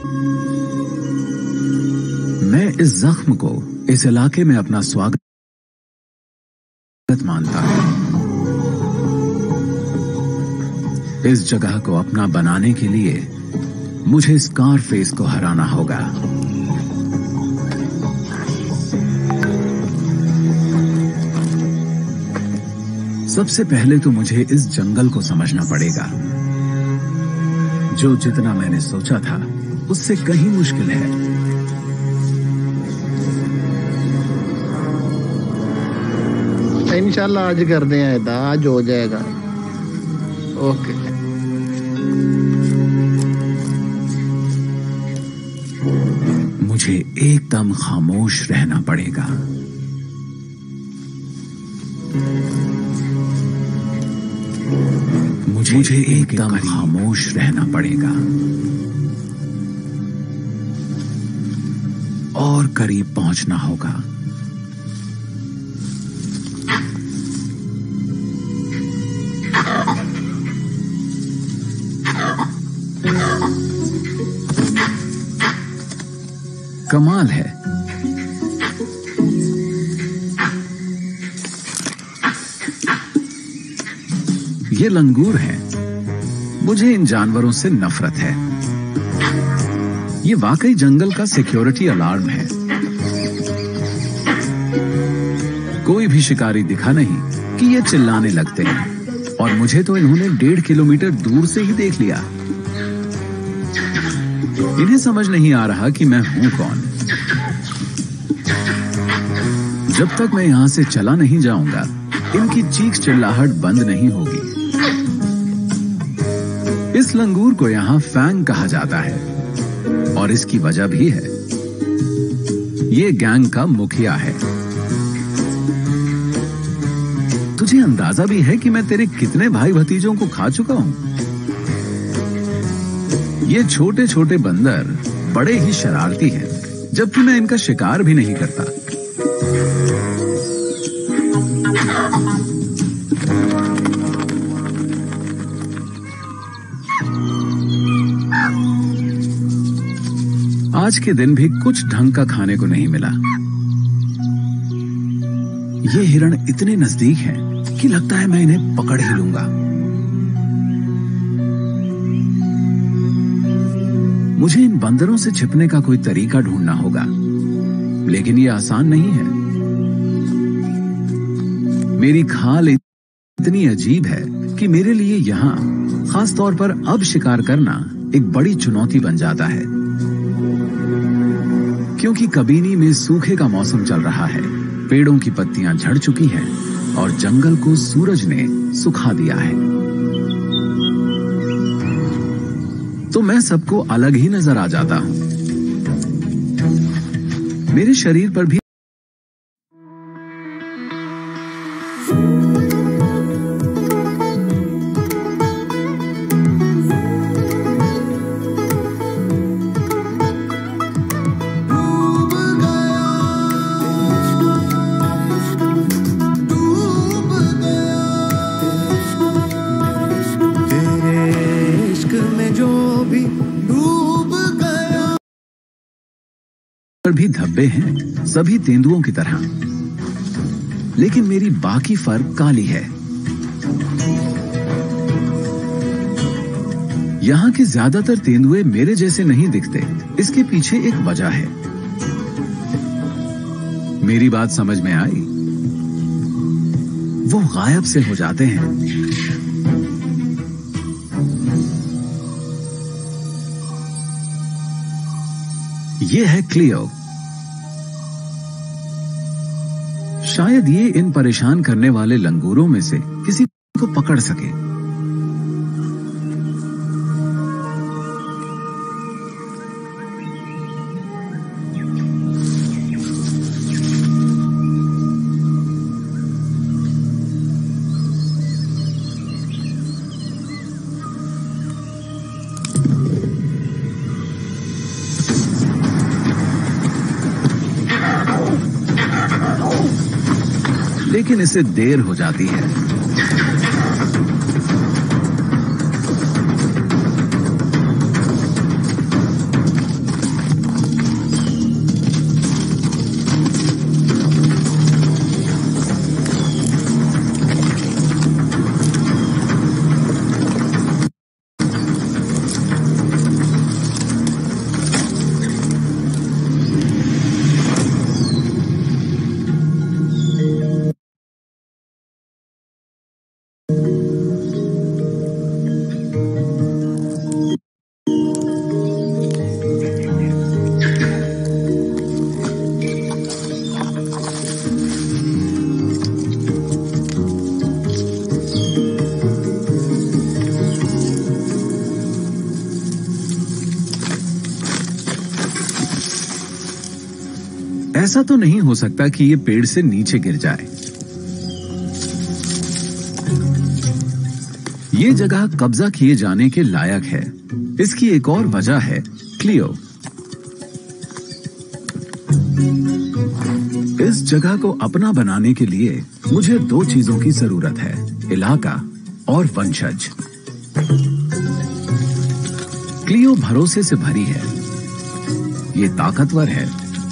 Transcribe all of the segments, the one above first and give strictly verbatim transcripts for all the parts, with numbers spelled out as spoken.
मैं इस जख्म को इस इलाके में अपना स्वागत मानता हूं। इस जगह को अपना बनाने के लिए मुझे स्कारफेस को हराना होगा। सबसे पहले तो मुझे इस जंगल को समझना पड़ेगा, जो जितना मैंने सोचा था उससे कहीं मुश्किल है। इंशाल्लाह आज कर दें, आज हो जाएगा। ओके। मुझे एकदम खामोश रहना पड़ेगा। मुझे एकदम खामोश रहना पड़ेगा और करीब पहुंचना होगा। कमाल है, ये लंगूर हैं। मुझे इन जानवरों से नफरत है। ये वाकई जंगल का सिक्योरिटी अलार्म है। कोई भी शिकारी दिखा नहीं कि ये चिल्लाने लगते हैं, और मुझे तो इन्होंने डेढ़ किलोमीटर दूर से ही देख लिया। इन्हें समझ नहीं आ रहा कि मैं हूं कौन। जब तक मैं यहां से चला नहीं जाऊंगा, इनकी चीख चिल्लाहट बंद नहीं होगी। इस लंगूर को यहां फैंग कहा जाता है, और इसकी वजह भी है। ये गैंग का मुखिया है। तुझे अंदाजा भी है कि मैं तेरे कितने भाई भतीजों को खा चुका हूं। ये छोटे छोटे बंदर बड़े ही शरारती हैं, जबकि मैं इनका शिकार भी नहीं करता। आज के दिन भी कुछ ढंग का खाने को नहीं मिला। ये हिरण इतने नजदीक हैं कि लगता है मैं इन्हें पकड़ ही लूंगा। मुझे इन बंदरों से छिपने का कोई तरीका ढूंढना होगा, लेकिन ये आसान नहीं है। मेरी खाल इतनी अजीब है कि मेरे लिए यहां खास तौर पर अब शिकार करना एक बड़ी चुनौती बन जाता है, क्योंकि कबीनी में सूखे का मौसम चल रहा है। पेड़ों की पत्तियां झड़ चुकी हैं और जंगल को सूरज ने सुखा दिया है। तो मैं सबको अलग ही नजर आ जाता हूं। मेरे शरीर पर भी भी धब्बे हैं, सभी तेंदुओं की तरह, लेकिन मेरी बाकी फर काली है। यहां के ज्यादातर तेंदुए मेरे जैसे नहीं दिखते। इसके पीछे एक वजह है। मेरी बात समझ में आई? वो गायब से हो जाते हैं। ये है क्लियो। शायद ये इन परेशान करने वाले लंगूरों में से किसी को पकड़ सके। लेकिन इसे देर हो जाती है। ऐसा तो नहीं हो सकता कि ये पेड़ से नीचे गिर जाए। ये जगह कब्जा किए जाने के लायक है। इसकी एक और वजह है क्लियो। इस जगह को अपना बनाने के लिए मुझे दो चीजों की जरूरत है, इलाका और वंशज। क्लियो भरोसे से भरी है, ये ताकतवर है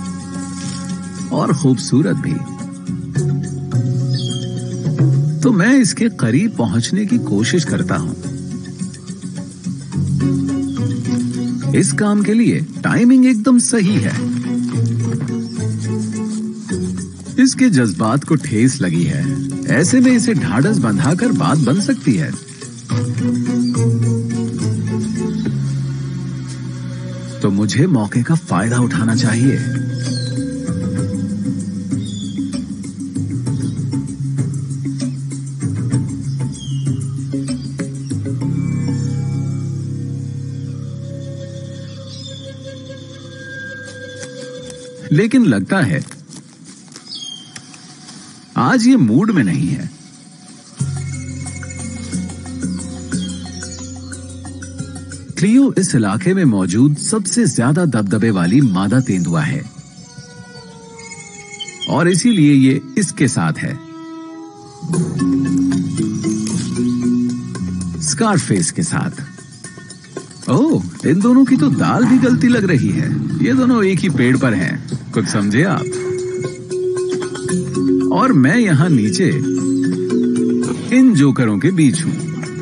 और खूबसूरत भी। तो मैं इसके करीब पहुंचने की कोशिश करता हूं। इस काम के लिए टाइमिंग एकदम सही है। इसके जज्बात को ठेस लगी है, ऐसे में इसे ढाढ़स बंधाकर बात बन सकती है। तो मुझे मौके का फायदा उठाना चाहिए। लेकिन लगता है आज ये मूड में नहीं है। क्लियो इस इलाके में मौजूद सबसे ज्यादा दबदबे वाली मादा तेंदुआ है और इसीलिए ये इसके साथ है, स्कारफेस के साथ। ओह, इन दोनों की तो दाल भी गलती लग रही है। ये दोनों एक ही पेड़ पर हैं, कुछ समझे आप? और मैं यहां नीचे इन जोकरों के बीच हूं।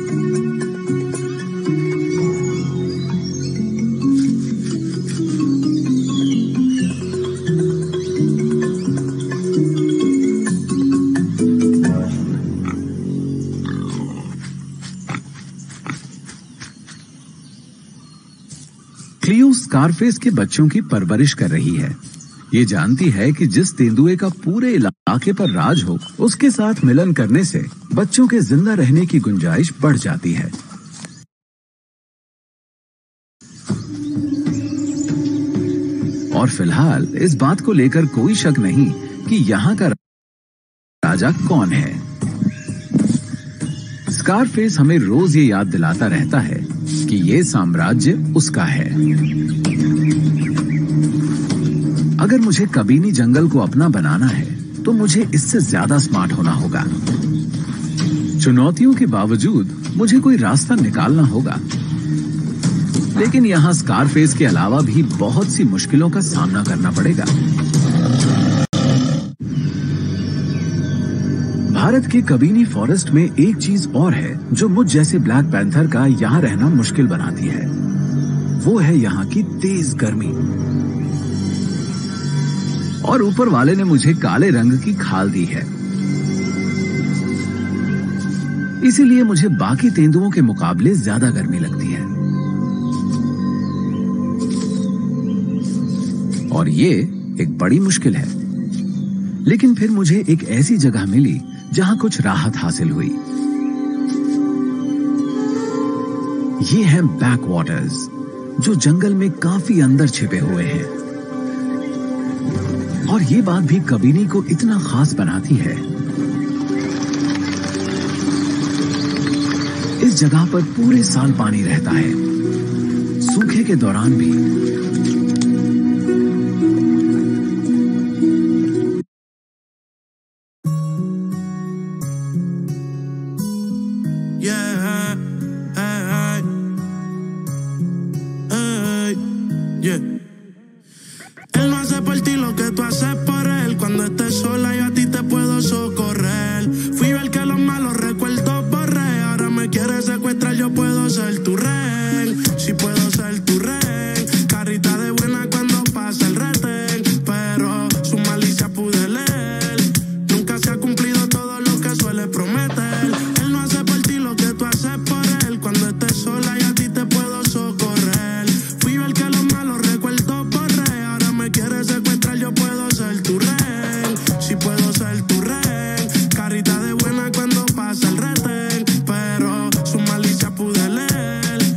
क्लियो स्कारफेस के बच्चों की परवरिश कर रही है। ये जानती है कि जिस तेंदुए का पूरे इलाके पर राज हो, उसके साथ मिलन करने से बच्चों के जिंदा रहने की गुंजाइश बढ़ जाती है। और फिलहाल इस बात को लेकर कोई शक नहीं कि यहाँ का राजा कौन है। स्कारफेस हमें रोज ये याद दिलाता रहता है कि ये साम्राज्य उसका है। अगर मुझे कबीनी जंगल को अपना बनाना है तो मुझे इससे ज्यादा स्मार्ट होना होगा। चुनौतियों के बावजूद मुझे कोई रास्ता निकालना होगा। लेकिन यहां स्कारफेस के अलावा भी बहुत सी मुश्किलों का सामना करना पड़ेगा। भारत के कबीनी फॉरेस्ट में एक चीज और है जो मुझ जैसे ब्लैक पैंथर का यहां रहना मुश्किल बनाती है। वो है यहां की तेज गर्मी। और ऊपर वाले ने मुझे काले रंग की खाल दी है, इसीलिए मुझे बाकी तेंदुओं के मुकाबले ज्यादा गर्मी लगती है। और ये एक बड़ी मुश्किल है। लेकिन फिर मुझे एक ऐसी जगह मिली जहां कुछ राहत हासिल हुई। ये हैं बैक वाटर्स, जो जंगल में काफी अंदर छिपे हुए हैं। और ये बात भी कबीनी को इतना खास बनाती है। इस जगह पर पूरे साल पानी रहता है, सूखे के दौरान भी। Él no hace por ti lo que tú haces por él. Cuando estés sola yo a ti te puedo socorrer. Fui yo el que los malos recuerdos borré. Ahora me quieres secuestrar, yo puedo ser tu rehén. Si puedo ser tu rehén. Carita de buena cuando pasa el retén. Pero su malicia pude leer. Nunca se ha cumplido todo lo que suele prometer. Él no hace por ti lo que tú haces por él. Cuando estés sola yo a ti te puedo socorrer. Fui yo el que los malos recuerdos borré. Ahora me quieres secuestrar, yo puedo ser tu rehén. Si puedo ser tu rehén. Carita de buena cuando pasa el retén. Pero su malicia pude leer.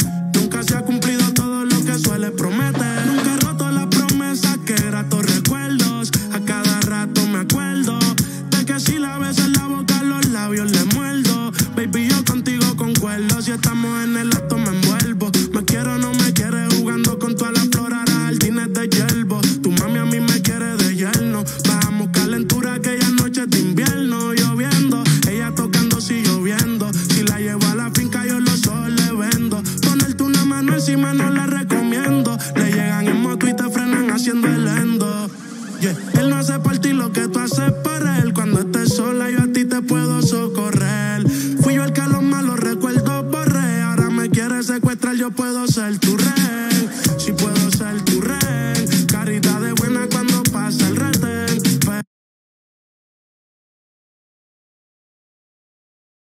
el acto me envuelvo. Me quiero o no me quiere jugando con todas las flores, jardines de hierbo. Tu mami a mí me quiere de yerno. Bajamos calentura aquellas noches de invierno. Lloviendo, ella tocando si lloviendo. Si la llevo a la finca yo los ojos le vendo. Ponerte una mano encima no la recomiendo. Le llegan en moto y te frenan haciendo el endo. Yeah. Él no hace por ti lo que tú haces por él. Cuando estés sola yo a ti te puedo socorrer. Fui yo el que a los malos recuerdos borré. Ahora me quieres secuestrar, yo puedo ser tu rey. Si puedo ser tu rey.